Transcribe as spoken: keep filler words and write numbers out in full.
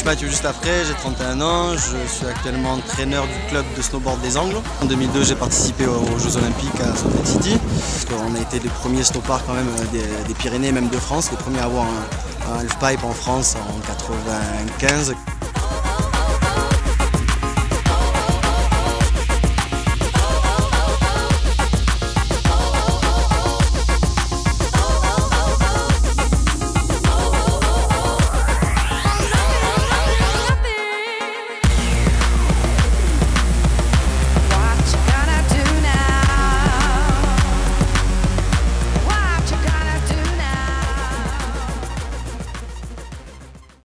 suis Mathieu juste après, j'ai trente et un ans, je suis actuellement entraîneur du club de snowboard des Angles. En deux mille deux, j'ai participé aux Jeux Olympiques à Salt Lake City, parce qu'on a été les premiers snowparks quand même des, des Pyrénées, même de France, les premiers à avoir un, un halfpipe en France en quatre-vingt-quinze.